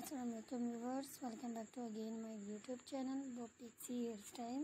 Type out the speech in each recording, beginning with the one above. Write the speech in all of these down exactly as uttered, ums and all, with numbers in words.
अस्सलाम वालेकुम viewers, welcome back to again my YouTube channel वो pixie hair style.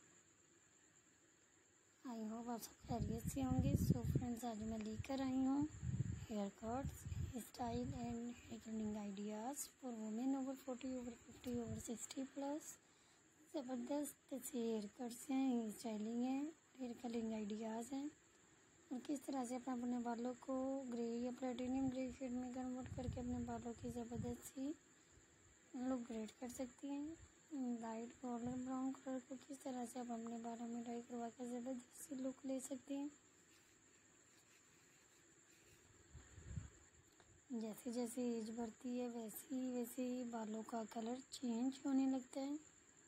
I hope आप सब खैरियत से होंगे। सो फ्रेंड्स, आज मैं लेकर आई हूँ haircuts, hairstyle and haircutting ideas for women over forty, over fifty, over sixty plus. ज़बरदस्त से हेयर कट्स हैं, हेयर स्टाइलिंग है, हेयर कलरिंग आइडियाज़ हैं और किस तरह से अपने अपने बालों को ग्रे या प्लेटिनियम ग्रे शेड में कन्वर्ट करके अपने बालों की ज़बरदस्त सी लुक क्रिएट कर सकती हैं। लाइट गोल्डन ब्राउन कलर को किस तरह से आप अपने बालों में डाई करवा कर ज़बरदस्त सी लुक ले सकती हैं। जैसे जैसे एज बढ़ती है वैसे ही वैसे ही बालों का कलर चेंज होने लगता है,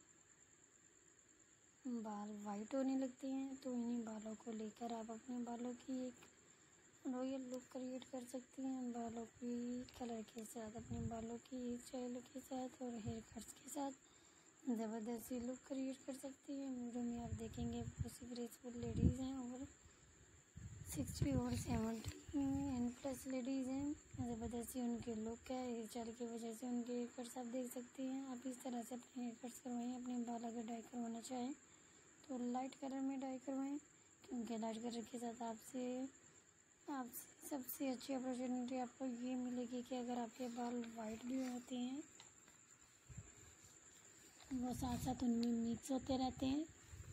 बाल वाइट होने लगते हैं। तो इन्हीं बालों को लेकर आप अपने बालों की एक रॉयल लुक क्रिएट कर सकती हैं, बालों की कलर के साथ, अपने बालों की हेयर स्टाइल के साथ और हेयर कट्स के साथ ज़बरदस्त सी लुक क्रिएट कर सकती हैं। वीडियो में आप देखेंगे बहुत सी ग्रेसफुल लेडीज़ हैं, over sixty over seventy and plus ladies हैं। ज़बरदस्त सी उनके लुक है, हेयर स्टाइल की वजह से उनके हेयर कट्स आप देख सकती हैं। आप इस तरह से अपने हेयर कट्स करवाएं। अपने बाल अगर डाई करवाना चाहें तो लाइट कलर में डाई करवाएं, क्योंकि लाइट कलर के साथ आपसे आपसे सबसे अच्छी अपॉर्चुनिटी आपको ये मिलेगी कि अगर आपके बाल वाइट भी होते हैं वो साथ साथ उनमें मिक्स होते रहते हैं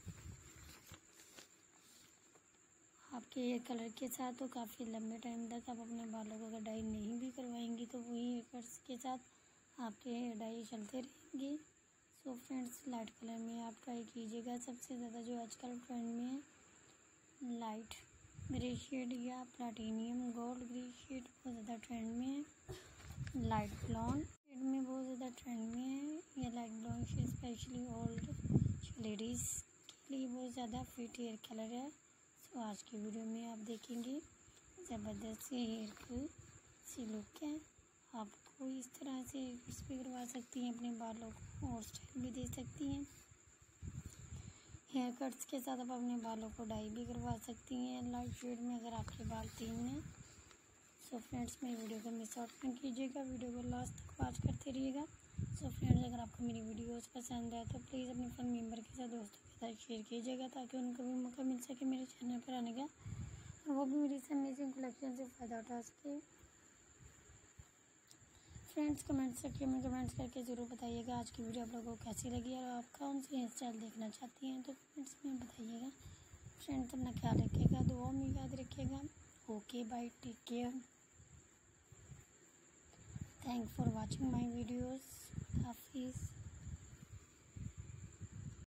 आपके हेयर कलर के साथ, तो काफ़ी लंबे टाइम तक आप अपने बालों को अगर डाई नहीं भी करवाएंगी तो वही हेयर कट्स के साथ आपके हेयर डाई चलते रहेंगे। सो फ्रेंड्स, लाइट कलर में आप ट्राई कीजिएगा। सबसे ज़्यादा जो आजकल ट्रेंड में है लाइट ग्रे शेड या प्लैटिनियम गोल्ड ग्रे शेड बहुत ज़्यादा ट्रेंड में है। लाइट ब्लॉन्ड शेड में बहुत ज़्यादा ट्रेंड में है। या light blonde shade specially old ladies के लिए बहुत ज़्यादा फिट हेयर कलर है। सो आज की वीडियो में आप देखेंगे ज़बरदस्त से हेयर की सी लुक है। आपको इस तरह से कुछ भी करवा सकती हैं, अपने बालों को और स्टाइल भी दे सकती हैं। हेयर कट्स के साथ आप अपने बालों को डाई भी करवा सकती हैं लाइट शेड में अगर आपके बाल तीन हैं। सो फ्रेंड्स, मेरी वीडियो को मिस आउट नहीं कीजिएगा, वीडियो को लास्ट तक वॉच करते रहिएगा। सो फ्रेंड्स, अगर आपको मेरी वीडियोस पसंद आए तो प्लीज़ अपने फैमिली मेम्बर के साथ, दोस्तों के साथ शेयर कीजिएगा ताकि उनको भी मौका मिल सके मेरे चैनल पर आने का और वो भी मेरी इस अमेजिंग कलेक्शन से फ़ायदा उठा सके। फ्रेंड्स, कमेंट सेक्शन में कमेंट्स करके ज़रूर बताइएगा आज की वीडियो आप लोगों को कैसी लगी और आप कौन सी हेयर स्टाइल देखना चाहती हैं तो कमेंट्स में बताइएगा। फ्रेंड्स, अपना ख्याल रखिएगा, दुआ में याद रखिएगा। Okay bye, take care, thanks for watching my videos.